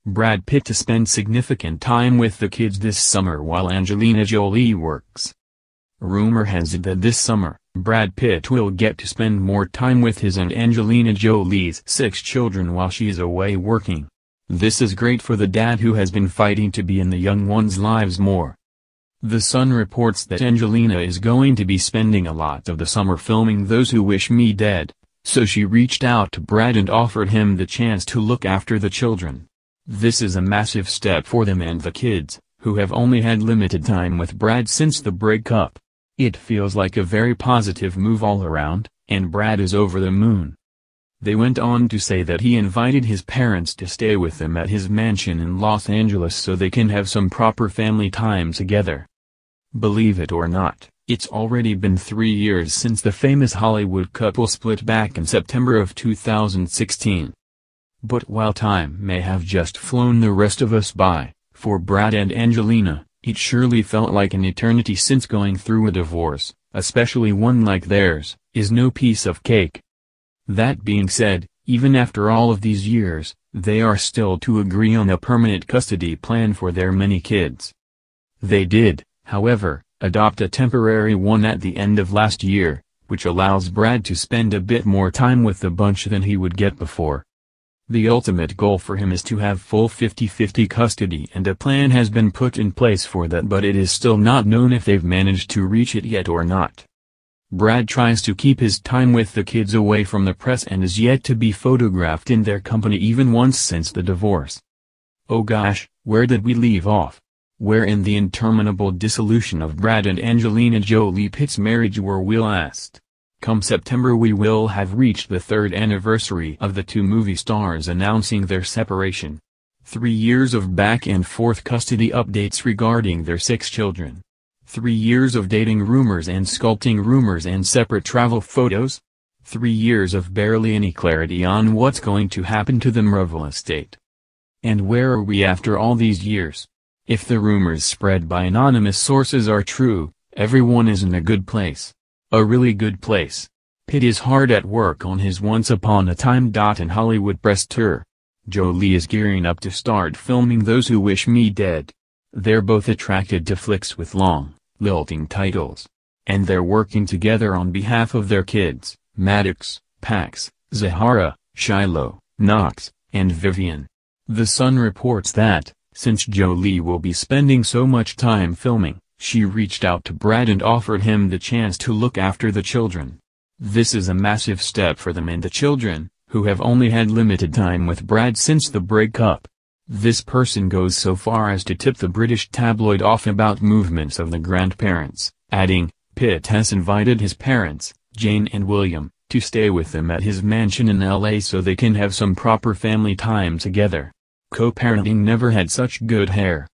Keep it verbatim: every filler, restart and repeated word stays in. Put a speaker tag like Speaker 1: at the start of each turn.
Speaker 1: Brad Pitt to spend significant time with the kids this summer while Angelina Jolie works. Rumor has it that this summer, Brad Pitt will get to spend more time with his and Angelina Jolie's six children while she's away working. This is great for the dad who has been fighting to be in the young ones' lives more. The Sun reports that Angelina is going to be spending a lot of the summer filming Those Who Wish Me Dead, so she reached out to Brad and offered him the chance to look after the children. This is a massive step for them and the kids, who have only had limited time with Brad since the breakup. It feels like a very positive move all around, and Brad is over the moon. They went on to say that he invited his parents to stay with them at his mansion in Los Angeles so they can have some proper family time together. Believe it or not, it's already been three years since the famous Hollywood couple split back in September of two thousand sixteen. But while time may have just flown the rest of us by, for Brad and Angelina, it surely felt like an eternity since going through a divorce, especially one like theirs, is no piece of cake. That being said, even after all of these years, they are still to agree on a permanent custody plan for their many kids. They did, however, adopt a temporary one at the end of last year, which allows Brad to spend a bit more time with the bunch than he would get before. The ultimate goal for him is to have full fifty fifty custody, and a plan has been put in place for that, but it is still not known if they've managed to reach it yet or not. Brad tries to keep his time with the kids away from the press and is yet to be photographed in their company even once since the divorce. Oh gosh, where did we leave off? Where in the interminable dissolution of Brad and Angelina Jolie Pitt's marriage were we last? Come September we will have reached the third anniversary of the two movie stars announcing their separation. Three years of back and forth custody updates regarding their six children. Three years of dating rumors and sculpting rumors and separate travel photos. Three years of barely any clarity on what's going to happen to the Marvel estate. And where are we after all these years? If the rumors spread by anonymous sources are true, everyone is in a good place. A really good place. Pitt is hard at work on his Once Upon a Time in Hollywood press tour. Jolie is gearing up to start filming Those Who Wish Me Dead. They're both attracted to flicks with long, lilting titles. And they're working together on behalf of their kids, Maddox, Pax, Zahara, Shiloh, Knox, and Vivian. The Sun reports that, since Jolie will be spending so much time filming, she reached out to Brad and offered him the chance to look after the children. This is a massive step for them and the children, who have only had limited time with Brad since the breakup. This person goes so far as to tip the British tabloid off about movements of the grandparents, adding, Pitt has invited his parents, Jane and William, to stay with them at his mansion in L A so they can have some proper family time together. Co-parenting never had such good hair.